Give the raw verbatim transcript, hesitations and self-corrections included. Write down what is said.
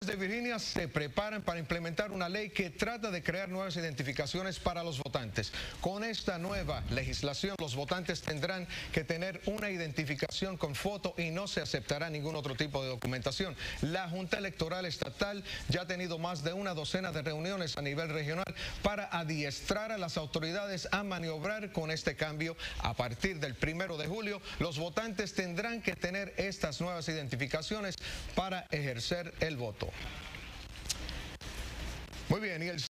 de Virginia se preparan para implementar una ley que trata de crear nuevas identificaciones para los votantes. Con esta nueva legislación, los votantes tendrán que tener una identificación con foto y no se aceptará ningún otro tipo de documentación. La Junta Electoral Estatal ya ha tenido más de una docena de reuniones a nivel regional para adiestrar a las autoridades a maniobrar con este cambio. A partir del primero de julio, los votantes tendrán que tener estas nuevas identificaciones para ejercer el voto. Muy bien, y el